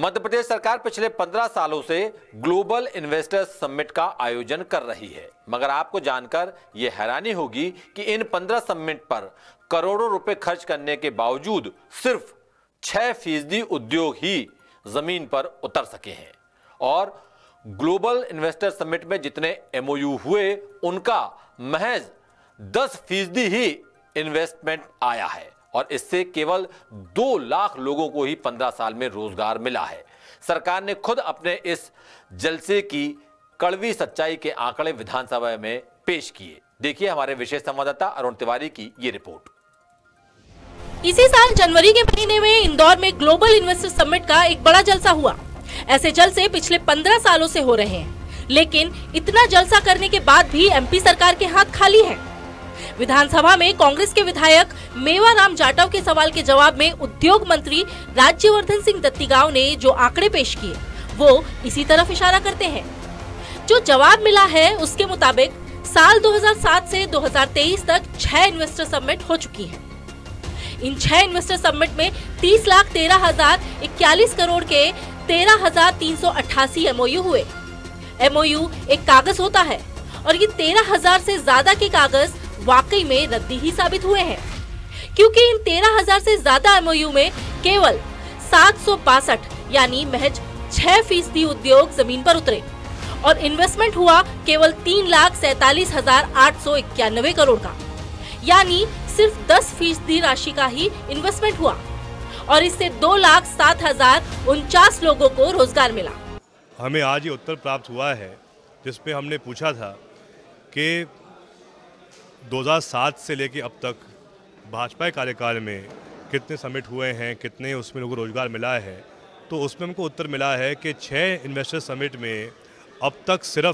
मध्य प्रदेश सरकार पिछले 15 सालों से ग्लोबल इन्वेस्टर्स समिट का आयोजन कर रही है, मगर आपको जानकर यह हैरानी होगी कि इन 15 समिट पर करोड़ों रुपए खर्च करने के बावजूद सिर्फ 6% उद्योग ही जमीन पर उतर सके हैं और ग्लोबल इन्वेस्टर समिट में जितने एमओयू हुए उनका महज 10% ही इन्वेस्टमेंट आया है और इससे केवल 2 लाख लोगों को ही 15 साल में रोजगार मिला है। सरकार ने खुद अपने इस जलसे की कड़वी सच्चाई के आंकड़े विधानसभा में पेश किए। देखिए हमारे विशेष संवाददाता अरुण तिवारी की ये रिपोर्ट। इसी साल जनवरी के महीने में इंदौर में ग्लोबल इन्वेस्टर समिट का एक बड़ा जलसा हुआ। ऐसे जलसे पिछले 15 सालों से हो रहे हैं, लेकिन इतना जलसा करने के बाद भी एमपी सरकार के हाथ खाली है। विधानसभा में कांग्रेस के विधायक मेवाराम जाटव के सवाल के जवाब में उद्योग मंत्री राज्यवर्धन सिंह दत्तीगांव ने जो आंकड़े पेश किए वो इसी तरफ इशारा करते हैं। जो जवाब मिला है उसके मुताबिक साल 2007 से 2023 तक 6 इन्वेस्टर समिट हो चुकी हैं। इन 6 इन्वेस्टर समिट में 30,13,041 करोड़ के 13,388 एमओयू हुए। एमओयू एक कागज होता है और ये 13,000 से ज्यादा के कागज वाकई में रद्दी ही साबित हुए हैं, क्योंकि इन 13,000 से ज्यादा एमओयू में केवल 762 यानी महज 6% उद्योग जमीन पर उतरे और इन्वेस्टमेंट हुआ केवल 3,47,891 करोड़ का, यानी सिर्फ 10% राशि का ही इन्वेस्टमेंट हुआ और इससे 2,07,049 लोगों को रोजगार मिला। हमें आज ये उत्तर प्राप्त हुआ है जिसमें हमने पूछा था कि 2007 से लेकर अब तक भाजपा कार्यकाल में कितने समिट हुए हैं, कितने उसमें लोगों को रोजगार मिला है, तो उसमें हमको उत्तर मिला है कि 6 इन्वेस्टर समिट में अब तक सिर्फ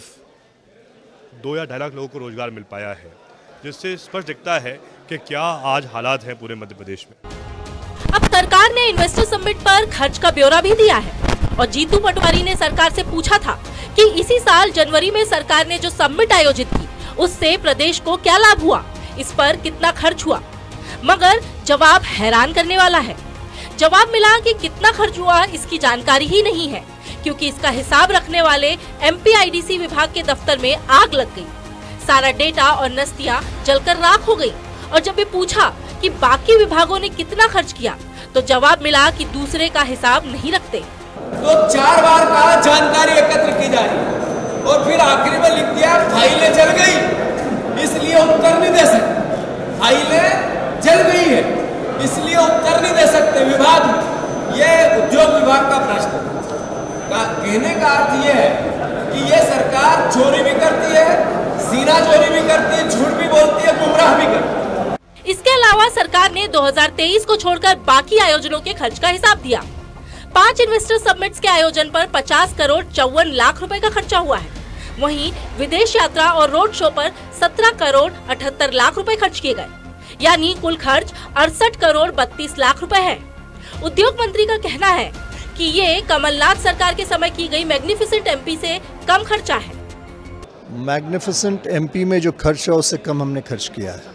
2 या 2.5 लाख लोगों को रोजगार मिल पाया है, जिससे स्पष्ट दिखता है कि क्या आज हालात हैं पूरे मध्य प्रदेश में। अब सरकार ने इन्वेस्टर समिट पर खर्च का ब्यौरा भी दिया है और जीतू पटवारी ने सरकार से पूछा था कि इसी साल जनवरी में सरकार ने जो समिट आयोजित की उससे प्रदेश को क्या लाभ हुआ, इस पर कितना खर्च हुआ, मगर जवाब हैरान करने वाला है। जवाब मिला कि कितना खर्च हुआ इसकी जानकारी ही नहीं है, क्योंकि इसका हिसाब रखने वाले एमपीआईडीसी विभाग के दफ्तर में आग लग गई। सारा डेटा और नस्तियां जलकर राख हो गई और जब ये पूछा कि बाकी विभागों ने कितना खर्च किया तो जवाब मिला कि दूसरे का हिसाब नहीं रखते। तो 4 बार कहा जानकारी एकत्र की जा रही और फिर आखिरी में लिख दिया फाइलें जल गई इसलिए उत्तर नहीं दे सकते। फाइलें जल गई है इसलिए उत्तर नहीं दे सकते विभाग। ये उद्योग विभाग का प्रश्न कहने का अर्थ ये है कि ये सरकार चोरी भी करती है, सीना चोरी भी करती है, झूठ भी बोलती है, गुमराह भी करती है। इसके अलावा सरकार ने 2023 को छोड़कर बाकी आयोजनों के खर्च का हिसाब दिया। 5 इन्वेस्टर समिट्स के आयोजन पर 50 करोड़ 54 लाख रुपए का खर्चा हुआ है। वहीं विदेश यात्रा और रोड शो पर 17 करोड़ 78 लाख रुपए खर्च किए गए, यानी कुल खर्च 68 करोड़ 32 लाख रुपए है। उद्योग मंत्री का कहना है कि ये कमलनाथ सरकार के समय की गई मैग्निफिसेंट एमपी से कम खर्चा है। मैग्निफिसेंट एमपी में जो खर्च है उससे कम हमने खर्च किया है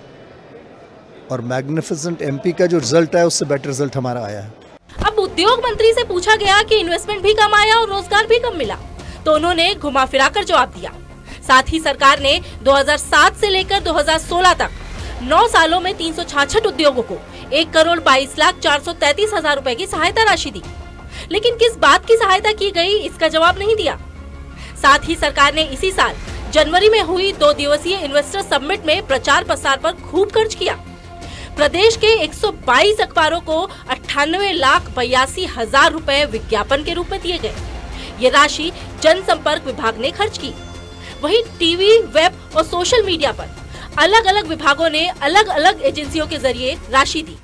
और मैग्निफिसेंट एमपी का जो रिजल्ट है उससे बेटर रिजल्ट हमारा आया है। अब उद्योग मंत्री से पूछा गया कि इन्वेस्टमेंट भी कम आया और रोजगार भी कम मिला, तो उन्होंने घुमा फिरा कर जवाब दिया। साथ ही सरकार ने 2007 से लेकर 2016 तक 9 सालों में 366 उद्योगों को 1,22,433,000 रुपए की सहायता राशि दी, लेकिन किस बात की सहायता की गई इसका जवाब नहीं दिया। साथ ही सरकार ने इसी साल जनवरी में हुई 2 दिवसीय इन्वेस्टर समिट में प्रचार प्रसार पर खूब खर्च किया। प्रदेश के 122 अखबारों को 98,82,000 रुपए विज्ञापन के रूप में दिए गए। ये राशि जनसंपर्क विभाग ने खर्च की। वहीं टीवी, वेब और सोशल मीडिया पर अलग अलग विभागों ने अलग अलग एजेंसियों के जरिए राशि दी।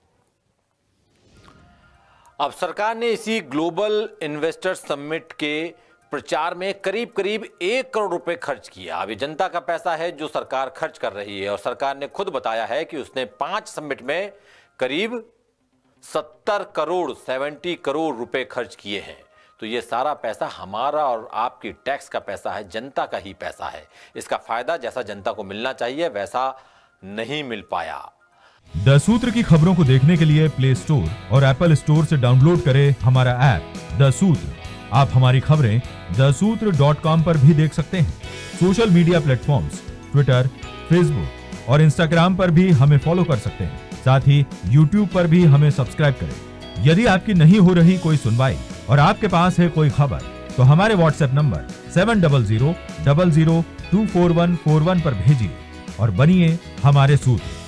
अब सरकार ने इसी ग्लोबल इन्वेस्टर समिट के प्रचार में करीब करीब 1 करोड़ रुपए खर्च किया। अब ये जनता का पैसा है जो सरकार खर्च कर रही है और सरकार ने खुद बताया है कि उसने 5 समिट में करीब 70 करोड़ रुपए खर्च किए हैं। तो ये सारा पैसा हमारा और आपकी टैक्स का पैसा है, जनता का ही पैसा है। इसका फायदा जैसा जनता को मिलना चाहिए वैसा नहीं मिल पाया। द सूत्र की खबरों को देखने के लिए प्ले स्टोर और एप्पल स्टोर से डाउनलोड करें हमारा ऐप द सूत्र। आप हमारी खबरें thesutra.com पर भी देख सकते हैं। Social media platforms Twitter, Facebook और इंस्टाग्राम पर भी हमें फॉलो कर सकते हैं। साथ ही यूट्यूब पर भी हमें सब्सक्राइब करें। यदि आपकी नहीं हो रही कोई सुनवाई और आपके पास है कोई खबर, तो हमारे व्हाट्सएप नंबर 7000024141 पर भेजिए और बनिए हमारे सूत्र।